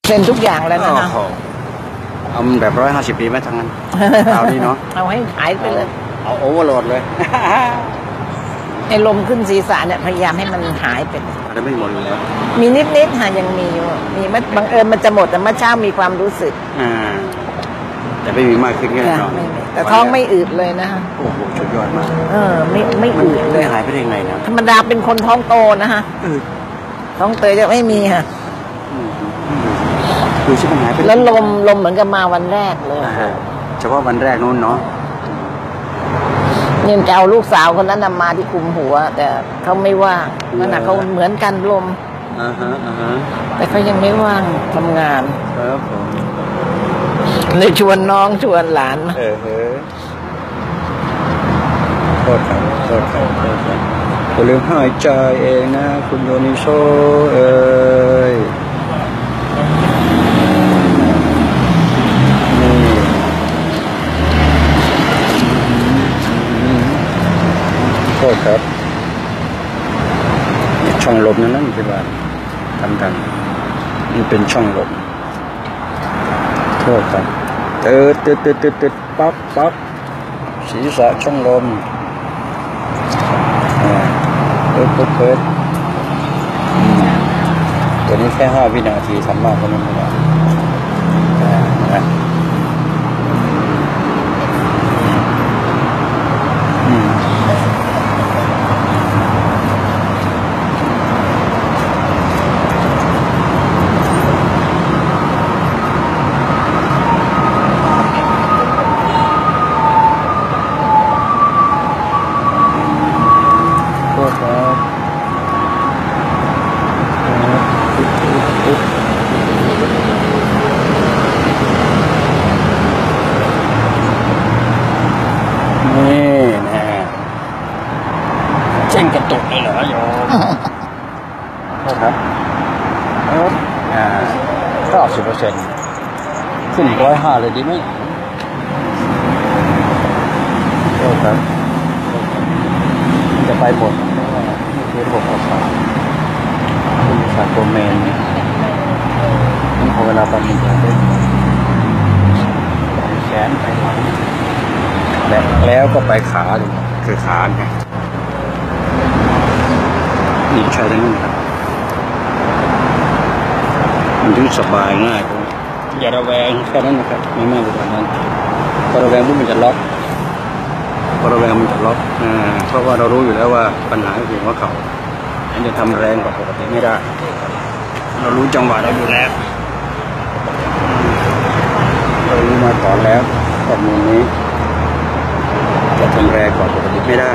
เซ็นทุกอย่างแล้วนะคะเอาแบบ150 ปีไหมทั้งนั้นเอาดีเนาะเอาให้หายไปเลยเอาโอเวอร์โหลดเลยไอ้ลมขึ้นศีรษะเนี่ยพยายามให้มันหายไปแต่ไม่หมดแล้วมีนิดๆค่ะยังมีอยู่มีบังเอิญมันจะหมดแต่เมื่อเช้ามีความรู้สึกแต่ไม่มีมากขึ้นแน่นอนแต่ท้องไม่อืดเลยนะคะโอ้โหสุดยอดมากไม่อืดเลยหายไปได้ไงนะธรรมดาเป็นคนท้องโตนะคะท้องเตยจะไม่มีค่ะคือชิบหายไปแล้วลมเหมือนกับมาวันแรกเลยเฉพาะวันแรกนู้นเนาะเนี่ยจะเอาลูกสาวคนนั้นมาที่คุมหัวแต่เขาไม่ว่างขณะเขาเหมือนกันลมแต่เขายังไม่ว่างทำงานครับผมเลยชวนน้องชวนหลานโทษครับอย่าลืมหายใจเองนะคุณโยนิโซโทษครับช่องลมนั่นที่บ้านทำกันนี่เป็นช่องลมโทษครับตึ๊ดปั๊บศีรษะช่องลมเปิดตัวนี้แค่5 วินาทีทำมากกว่านั้นไม่ได้เช่นกระตุกเลยเหรอโยมครับ90%ขึ้น105เลยดีไหมครับมันจะไปหมดนี่คือระบบประสาทคุณสารโกเมนนี่พอเวลาไปมันจะได้แขนไปหลังแล้วก็ไปขาดูคือขาไงนี่ใช้ได้ไหมครับมันถึงสบายง่ายอย่าระแวงแค่นั้นนะครับไม่มากกว่านั้นพอระแวงปุ๊บมันจะล็อกเพราะว่าเรารู้อยู่แล้วว่าปัญหาคือหัวเข่ามันจะทำแรงกว่าปกติไม่ได้เรารู้จังหวะเราอยู่แล้วเรารู้มาก่อนแล้วข้อมูลนี้จะทำแรงกว่าปกติไม่ได้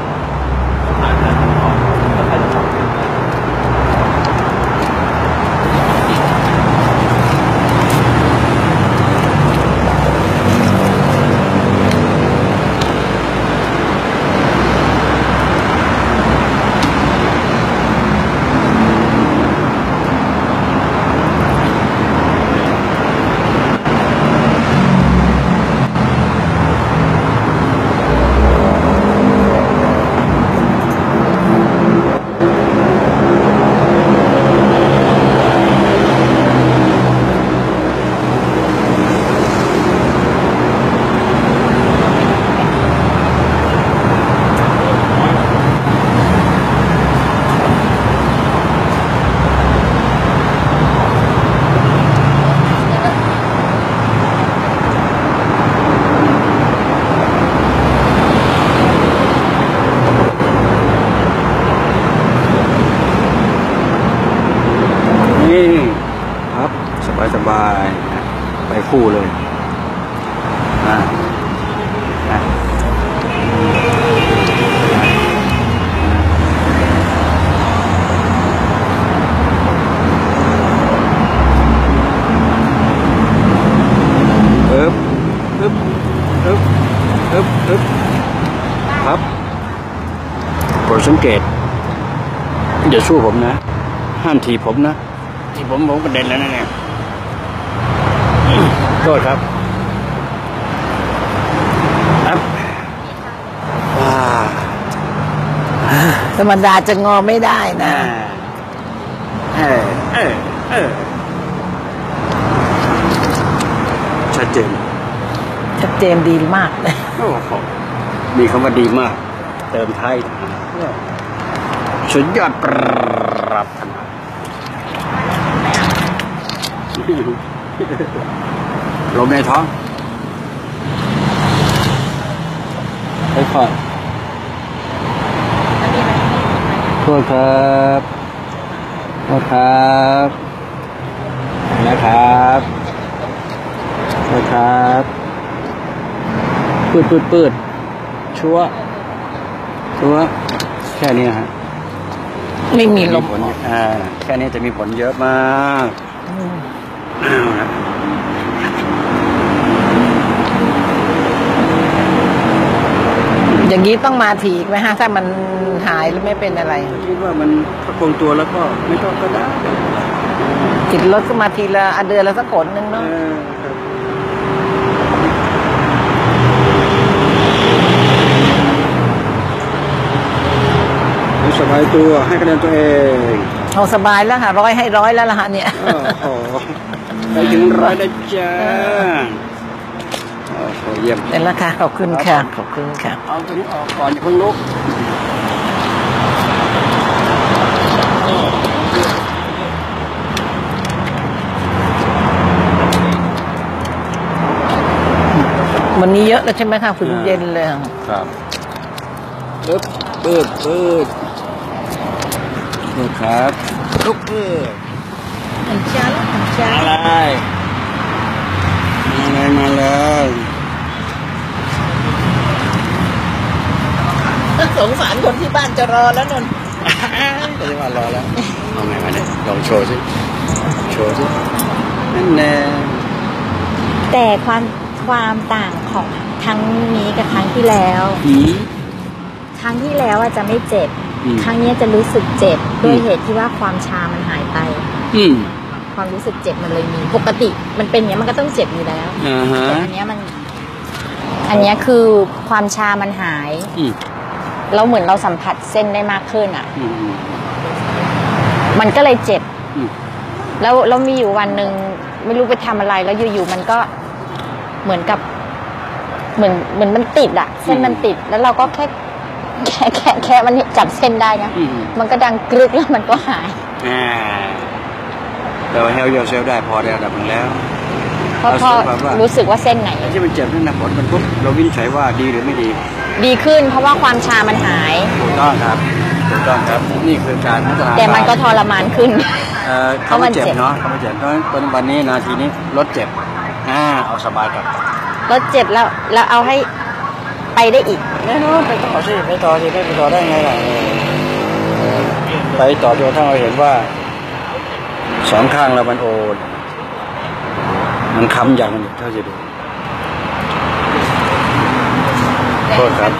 ครับสบายไปคู่เลยครับโปรดสังเกตอย่าสู้ผมนะห้ามถีบผมนะที่ผมกระเด็นแล้วนะเนี่ยโทษครับธรรมดาจะงอไม่ได้นะชัดเจนดีมากเลยโอ้โหมีคำว่าดีมากเติมไทยสุดยอดปรับลมในท้องค่อยๆโทษครับนะครับปืดชัวแค่นี้ฮะไม่มีลมผลแค่นี้จะมีผลเยอะมากอย่างนี้ต้องมาถีกไหมฮะถ้ามันหายหรือไม่เป็นอะไรคิดว่ามันประคองตัวแล้วก็ไม่ต้องก็ได้ติดรถก็มาทีละเดือนละสักคนนึงเนาะสบายตัวให้คะแนนตัวเองเอาสบายแล้วค่ะ100 ให้ 100แล้วล่ะฮะเนี่ยไปถึง100ได้จ้าเยี่ยมเป็นราคาขอบคุณค่ะเอาตัวนี้ออกก่อนอย่าเพิ่งลุกวันนี้เยอะแล้วใช่ไหมคะคุณเย็นเลยครับเปิดครับลุกอันช้าอะไรมาเลยสงสารคนที่บ้านจะรอแล้วนนจะมารอแล้วเอาไงมาเนี่ยลองโชว์สินั่นแน่แต่ความต่างของครั้งนี้กับครั้งที่แล้วครั้งที่แล้วจะไม่เจ็บครั้งนี้จะรู้สึกเจ็บด้วยเหตุที่ว่าความชามันหายไปความรู้สึกเจ็บมันเลยมีปกติมันเป็นอย่างนี้มันก็ต้องเจ็บอยู่แล้วแต่อันนี้คือความชามันหายเราเหมือนเราสัมผัสเส้นได้มากขึ้นมันก็เลยเจ็บแล้วมีอยู่วันหนึ่งไม่รู้ไปทำอะไรแล้วอยู่ๆมันก็เหมือนกับเหมือนมันติดเส้นมันติดแล้วเราก็แค่มันจับเส้นได้นะมันก็ดังกรึกแล้วมันก็หายเราเฮลโยเซลได้พอได้ระดับนึงแล้วพอรู้สึกว่าเส้นไหนที่มันเจ็บนั่นนะผลมันปุ๊บเราวินิจฉัยว่าดีหรือไม่ดีขึ้นเพราะว่าความชามันหายถูกต้องครับนี่คือการพัฒนาแต่มันก็ทรมานขึ้นเขาไม่เจ็บเนาะเขาไม่เจ็บเพราะวันนี้นาทีนี้ลดเจ็บเอาสบายกับลดเจ็บแล้วเอาให้ไปได้อีกไม่รู้ไปต่อไม่ไปต่อได้ไงล่ะไปต่อจนถ้าเราเห็นว่าสองข้างเรามันโอดมันค้ำอย่างมันเท่าจะดูโทษครับ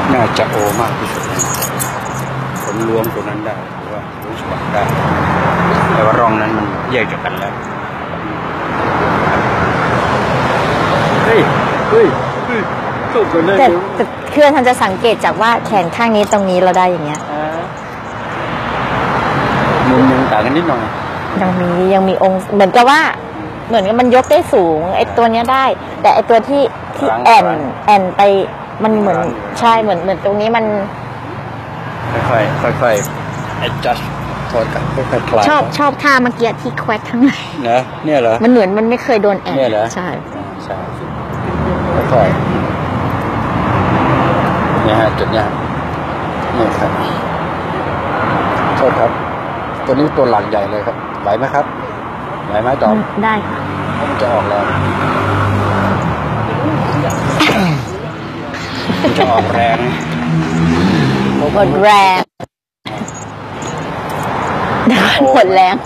น่าจะโอมากที่สุดผลรวมตัวนั้นได้หรือว่ารู้สึกได้แต่ว่าร่องนั้นมันแยกจากกันแล้วเฮ้ยแต่คือท่านจะสังเกตจากว่าแขนข้างนี้ตรงนี้เราได้อย่างเงี้ยมุมยังต่างกันนิดหน่อยยังมีองค์เหมือนกับว่าเหมือนกับมันยกได้สูงไอ้ตัวเนี้ยได้แต่ไอ้ตัวที่แอนไปมันเหมือนใช่เหมือนตรงนี้มันค่อยๆ adjust ค่อยๆคลายชอบท่าเมื่อกี้ที่แควกข้างในนะเนี่ยเหรอมันเหมือนมันไม่เคยโดนแอนเนี่ยเหรอใช่ค่อยๆเนี่ยฮะจุดเนี้ยนี่ครับโทษครับตัวนี้ตัวหลักใหญ่เลยครับไหวไหมครับไหวไหมตอบได้ค่ะมันจะออกแรงจะออกแรงหมดแรงหมดแรง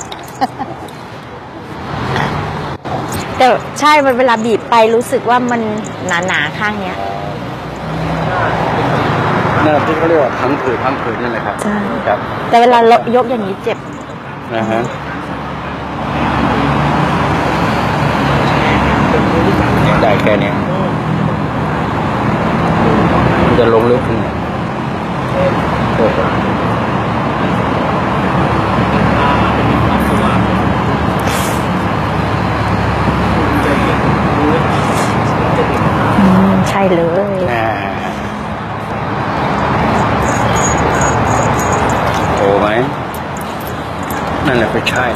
แต่ใช่มันเวลาบีบไปรู้สึกว่ามันหนาข้างเนี้ยนั่นที่เขาเรียกว่าพังผืดนี่แหละครับใช่ครับแต่เวลายกอย่างนี้เจ็บนะฮะได้แค่นี้มันจะลงลึกขึ้นใช่เลยโอ้ไหมนั่นแหละก็ใช่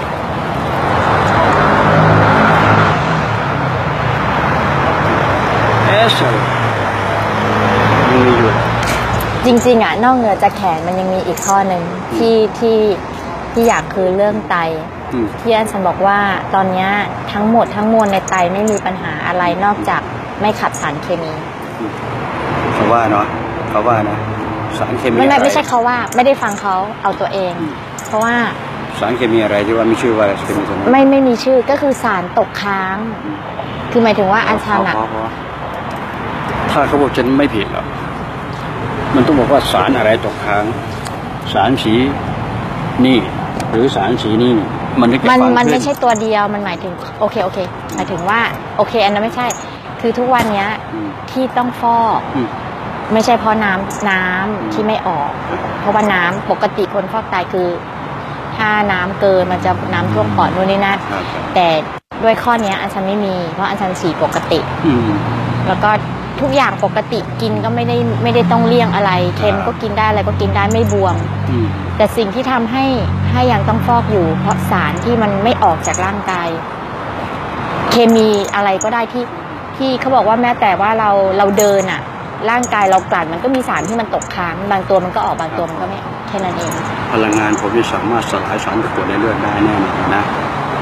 มีอยู่จริงๆอ่ะนอกเหนือจากแขนมันยังมีอีกข้อหนึ่งที่อยากคือเรื่องไตที่อาจารย์บอกว่าตอนนี้ทั้งหมดทั้งมวลในไตไม่มีปัญหาอะไรนอกจากไม่ขับสารเคมีเขาว่าเนาะเขาว่านะสารเคมีไม่ใช่เขาว่าไม่ได้ฟังเขาเอาตัวเองเพราะว่าสารเคมีอะไรที่ว่ามีชื่อว่าเคมีตัวนั้นไม่มีชื่อก็คือสารตกค้างคือหมายถึงว่าอาจารย์ถ้าเขาบอกฉันไม่ผิดหรอกมันต้องบอกว่าสารอะไรตกค้างสารสีนี่หรือสารสีนี่มันไม่ใช่ตัวเดียวมันหมายถึงโอเคหมายถึงว่าโอเคอันนั้นไม่ใช่คือทุกวันนี้ที่ต้องฟอกไม่ใช่เพราะน้ำที่ไม่ออกเพราะว่าน้ำปกติคนฟอกไตคือถ้าน้ำเกินมันจะน้ำท่วมปอดนู่นนี่นั่นแต่ด้วยข้อนี้อาจารย์ไม่มีเพราะอาจารย์ฉี่ปกติแล้วก็ทุกอย่างปกติกินก็ไม่ได้ต้องเลี่ยงอะไรเค็มก็กินได้อะไรก็กินได้ไม่บวมแต่สิ่งที่ทำให้ยังต้องฟอกอยู่เพราะสารที่มันไม่ออกจากร่างกายเคมีอะไรก็ได้ที่เขาบอกว่าแม้แต่ว่าเราเดินอ่ะร่างกายเรากลั่นมันก็มีสารที่มันตกค้างบางตัวมันก็ออกบางตัวมันก็ไม่ออกแค่นั้นเองพลังงานผมที่สามารถสลายสารตะกั่วในเลือดได้แน่นอนนะ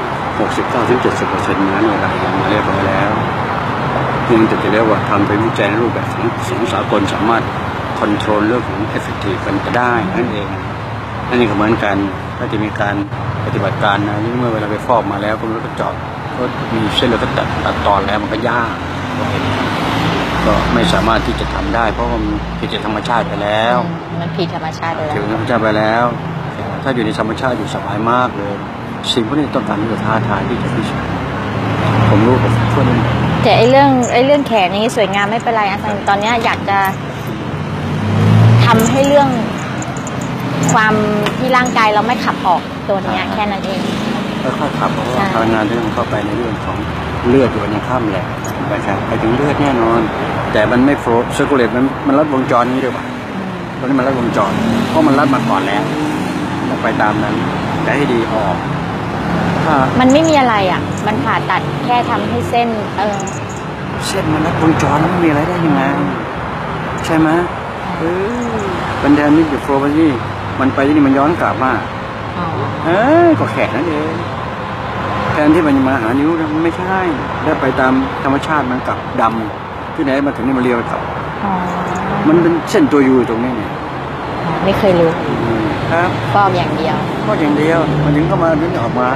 69-70%นั้นอะไรอย่างเรียบร้อยแล้วยังจะเรียกว่าทำเป็นวิจัยในรูปแบบของสากลสามารถคอนโทรลเรื่องของ effective มันจะได้นั่นเองนั่นนี่ก็เหมือนกันถ้าจะมีการปฏิบัติการนะเมื่อเวลาไปฟอกมาแล้วก็รู้ก็เจาะก็มีเส้นเลือดก็ตัดตอนแล้วมันก็ยากก็ไม่สามารถที่จะทำได้เพราะว่ามันผิดธรรมชาติไปแล้วมันผิดธรรมชาติไปแล้วผิดธรรมชาติไปแล้วถ้าอยู่ในธรรมชาติอยู่สบายมากเลยสิ่งพวกนี้ต้องการที่จะท้าทายที่จะพิสูจน์ผมรู้ผมช่วยแต่ไอ้เรื่องแขนนี้สวยงามไม่เป็นไรอาจารย์ตอนนี้อยากจะทำให้เรื่องความที่ร่างกายเราไม่ขับออกตัวนี้แค่นั้นเองค่อยๆขับเพราะว่าพลังงานที่มันเข้าไปในเรื่องของเลือดอยู่ในข้ามแหละไปถึงเลือดแน่นอนแต่มันไม่โฟล์เซอร์คูลเลตมันลัดวงจรนี้ด้วยป่ะตอนนี้มันลัดวงจรเพราะมันลัดมาก่อนแล้วไปตามนั้นแต่ให้ดีออกมันไม่มีอะไรอ่ะมันผ่าตัดแค่ทำให้เส้นเส้นมันลัดวงจรไม่มีอะไรได้ยังไงใช่ไหมบันไดนี่อยู่โฟล์ไปที่มันไปที่นี่มันย้อนกลับมาก็แขนนั่นเองแทนที่มันจะมาหานิ้วมันไม่ใช่ได้ไปตามธรรมชาติมันกลับดำที่ไหนมาถึงนี่มันเรียวกลับมันเป็นเส้นตัวยูตรงนี้เนี่ยไม่เคยรู้ครับฟอกอย่างเดียวมันถึงเข้ามาถึงออกมา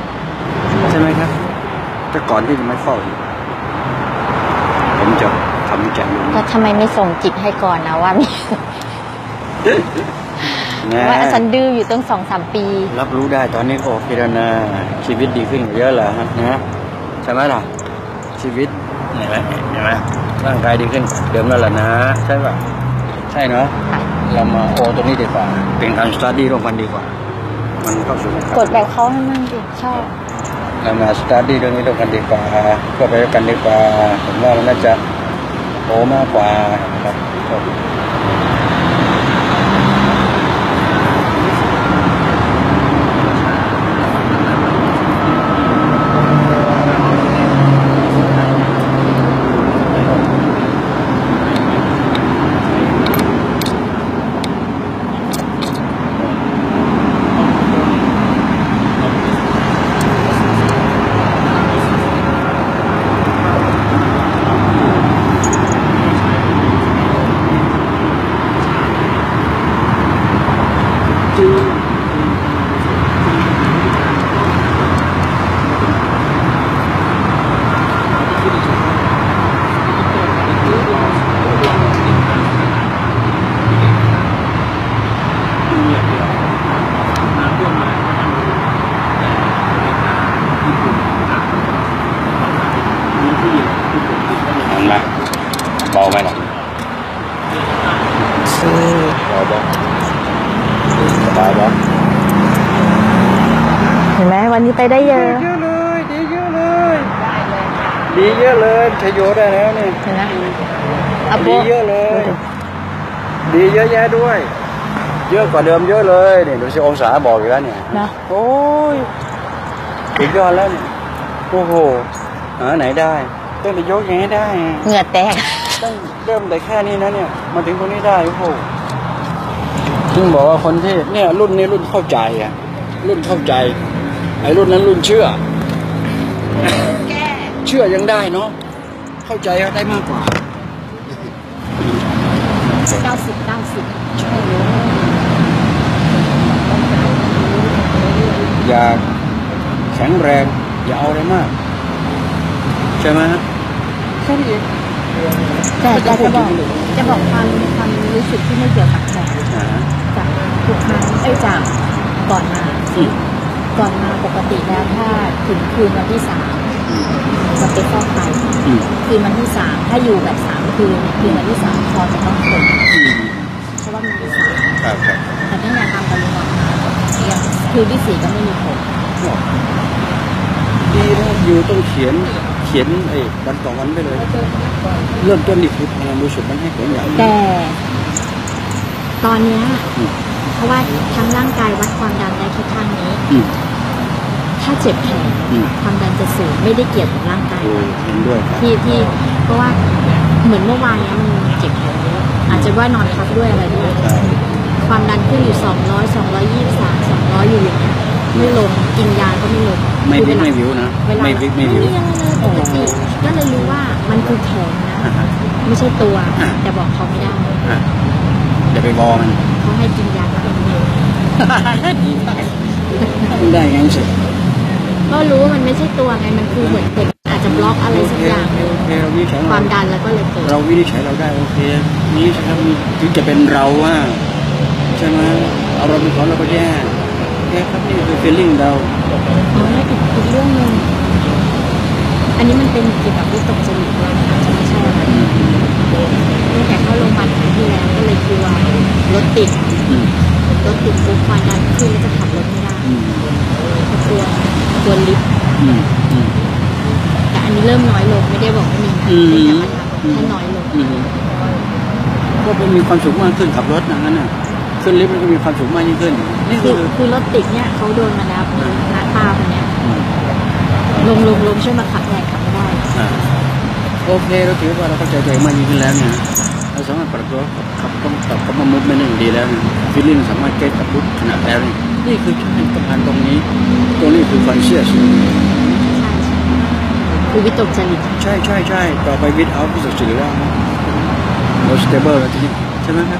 ใช่ไหมครับแต่ก่อนที่จะไม่ฟอกผมจะทำวิจัยอยู่ก็ทำไมไม่ส่งจิตให้ก่อนนะว่ามี ว่าฉันดื้ออยู่ตั้ง2-3 ปีรับรู้ได้ตอนนี้โอเคแล้วนะชีวิตดีขึ้นเยอะแล้วนะใช่ไหมล่ะชีวิตเห็นไหมร่างกายดีขึ้นเดิมแล้วล่ะนะใช่ป่ะใช่เนาะเรามาโอตรงนี้ดีกว่าเป็นการสตาร์ดี้ร่วมกันดีกว่ามันเข้าสู่กดแบบเขาให้มั่งดิชอบเรามาสตาร์ดี้เรื่องนี้ร่วมกันดีกว่าก็ไปด้วยกันดีกว่าผมว่ามันน่าจะโอมากกว่าครับเบาไหมล่ะเบาบ้างสบายบ้างเห็นไหมวันนี้ไปได้เยอะเลยดีเยอะเลยดีเยอะเลยชโยได้แล้วนี่เห็นไหมดีเยอะเลยดีเยอะแยะด้วยเยอะกว่าเดิมเยอะเลยนี่ดูสิองศาบอกอยู่แล้วเนี่ยนะโอ้ยอีกยอดแล้วนี่โอ้โหไหนได้ต้องไปยกยังไงได้เหงื่อแตกต้องเริ่มแต่แค่นี้นะเนี่ยมาถึงตรงนี้ได้โอ้โหซึ่งบอกว่าคนที่เนี่ยรุ่นนี้รุ่นเข้าใจอ่ะรุ่นเข้าใจไอ้รุ่นนั้นรุ่นเชื่อยังได้เนาะเข้าใจก็ได้มากกว่า 90ใช่อย่าแข็งแรงอย่าเอาอะไรมากใช่ไหมแค่นี้เองแต่จะบอกความรู้สึกที่ไม่เกี่ยวกับแขกจากทุกครั้งจากก่อนมาปกติแล้วถ้าถึงคืนวันที่3จะไปฟอกไตคืนวันที่3ถ้าอยู่แบบ3 คืนวันที่3พอจะต้องคนเพราะว่ามันมี3แต่ถ้าอยากทำกันเลยคืนที่4ก็ไม่มีผลดีนะอยู่ต้องเขียนวันต่อวันไปเลยเริ่มต้นนี่คือพลังบริสุทธิ์มันให้ผลอย่างแต่ตอนนี้เพราะว่าทั้งร่างกายวัดความดันได้แค่ข้างนี้ถ้าเจ็บแขนความดันจะสูงไม่ได้เกี่ยวกับร่างกายที่เพราะว่าเหมือนเมื่อวานนี้มันเจ็บแขนเยอะอาจจะว่านอนทับด้วยอะไรด้วยความดันขึ้นอยู่200 223 200อยู่อย่างเงี้ยไม่ลงกินยาก็ไม่ลงไม่วิวนะไม่วิวปกติก็เลยรู้ว่ามันคือแขนนะไม่ใช่ตัวแต่บอกเขาไม่ได้อย่าไปบอกมันเขาให้กินยาก็เป็นได้ไงสิก็รู้ว่ามันไม่ใช่ตัวไงมันคือเหมือนอาจจะบล็อกอะไรสักอย่างความดันแล้วก็เลยเกิดเราวินิจฉัยเราได้โอเคนี่ใช่ครับถึงจะเป็นเราว่าใช่ไหมเอาเราเป็นของเราก็แย่ครับนี่คือ feeling เราอีกเรื่องนึงอันนี้มันเป็นเกี่ยวกับวิตกจริตด้วยอาจจะไม่ใช่ตั้งแต่เข้าโรงพยาบาลครั้งที่แล้วก็เลยกลัวรถติดปุ๊บความดันขึ้นแล้วจะขับรถไม่ได้กลัวลิฟต์แต่อันนี้เริ่มน้อยลงไม่ได้บอกว่ามีนะแต่มันแค่น้อยลงก็เป็นมีความสุขมากขึ้นขับรถอย่างนั้นน่ะขึ้นลิฟต์มันก็มีความสุขมากยิ่งขึ้นนี่คือรถติดเนี่ยเขาโดนมาแล้วน้าตาคนเนี้ยลงช่วยมาขับแทนขับไม่ได้โอเคเราถือว่าเราเข้าใจตัวเองมากยิ่งขึ้นแล้วเนี่ยเราสามารถปรับตัวขับต้องปรับมามุดไม่หนึ่งดีแล้วฟีลลิ่งสามารถแก้กับรุดขนาดแล้วนี่คือสำคัญตรงนี้คือคอนเชียสคือวิตกจริตใช่ต่อไปวิตเอาวิตกจริตว่าเราสเตเบิลแล้วทีนี้ใช่ไหมครับ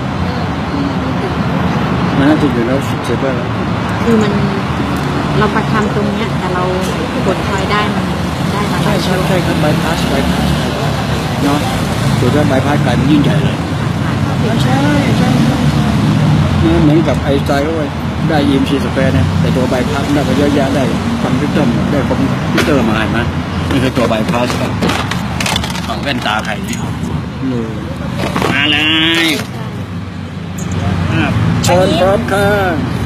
มันน่าจะอยู่แล้วสเตเบิลแล้วคือมันเราประทำตรงเนี้ยแต่เรากดคอยได้มันได้มาใช่ครับบายพาสเนาะตัวด้านใบพัดกลายเป็นยิ่งใหญ่เลยใช่เหมือนกับไอสไตล์ก็ได้ EMC สแควร์เนี่ยแต่ตัวใบพัดได้ไปเยอะแยะได้คอมพิวเตอร์ได้คอมพิวเตอร์มาเห็นไหมนี่คือตัวใบพัดของแว่นตาไทยนี่มาเลยเชิญพร้อมค่ะ